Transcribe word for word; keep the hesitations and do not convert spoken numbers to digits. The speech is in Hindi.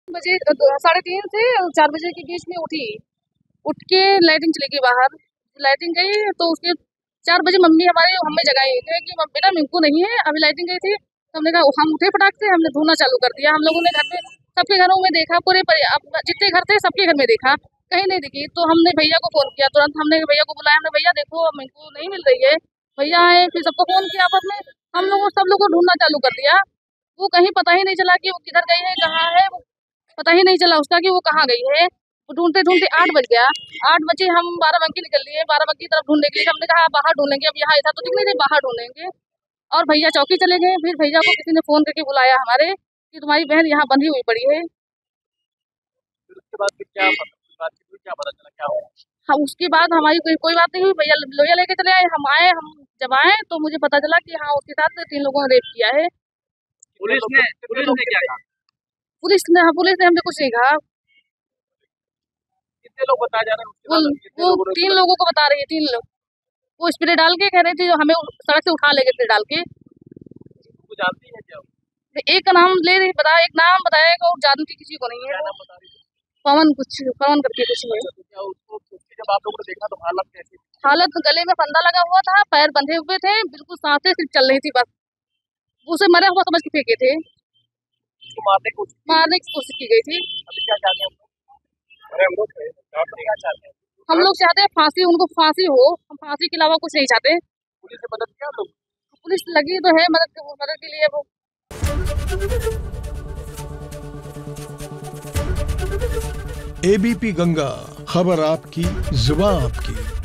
बजे साढ़े तीन से चार बजे के बीच में उठी, उठ के लाइटिंग चली गई बाहर। लाइटिंग गई तो उसके चार बजे मम्मी हमारे हमें जगाई कि बेटा मिंकू नहीं है, अभी लाइटिंग गई थी। तो हमने कहा, हम उठे फटाक से, हमने ढूंढना चालू कर दिया। हम लोगों ने घर में सबके घरों में देखा, पूरे जितने घर थे सबके घर में देखा, कहीं नहीं दिखी। तो हमने भैया को फोन किया, तुरंत हमने भैया को बुलाया। हमने भैया देखो मिंकू नहीं मिल रही है, भैया आए। फिर सबको फोन किया आपस में, हम लोगों सब लोगों को ढूंढना चालू कर दिया। वो कहीं पता ही नहीं चला कि वो किधर गई है, कहाँ है, पता ही नहीं चला उसका कि वो कहाँ गई है। ढूंढते ढूंढते आठ बज गया। आठ बजे हम बाराबंकी निकल लिए, बाराबंकी की तरफ ढूंढने के लिए। हमने कहा बाहर ढूंढेंगे, अब यहाँ ऐसा तो दिख नहीं रही, बाहर ढूंढेंगे। और भैया चौकी चले गए। फिर भैया को किसी ने फोन करके बुलाया हमारे कि तुम्हारी बहन यहाँ बंधी हुई पड़ी है। उसके बाद फिर क्या क्या पता चला क्या हुआ? हाँ, उसके बाद हमारी कोई कोई बात नहीं हुई। भैया लोहिया लेके चले आए, हम आए। हम जब आए तो मुझे पता चला कि हाँ उसके साथ तीन लोगों ने रेप किया है। पुलिस ने पुलिस ने क्या कहा? पुलिस ने हाँ पुलिस ने हमने कुछ नहीं कहा। कितने लोग बता जा रहे हैं? वो, वो तीन लोगों को बता रही है, तीन लोग। वो स्प्रे डाल के कह रही थी, जो हमें सड़क से उठा लेंगे स्प्रे डाल के। वो जानती है क्या? एक का नाम ले रही बताया, एक नाम बताएगा और जानती किसी को नहीं है। पवन कुछ पवन करके कुछ है। जब आप लोगों ने देखा तो हालत कैसी? हालत गले में फंदा लगा हुआ था, पैर बंधे हुए थे, बिल्कुल सांसें सिर्फ चल रही थी बस। उसे मरा हुआ समझ के फेंके थे, मारने की मारने की कोशिश की गई थी। अभी क्या चाहते हैं? अरे हम लोग क्या चाहते हैं? हम लोग चाहते हैं फांसी, उनको फांसी हो। हम फांसी के अलावा कुछ नहीं चाहते। पुलिस से मदद किया लोग? पुलिस लगी तो है मदद मदद के लिए। वो एबीपी गंगा, खबर आपकी, जुबान आपकी।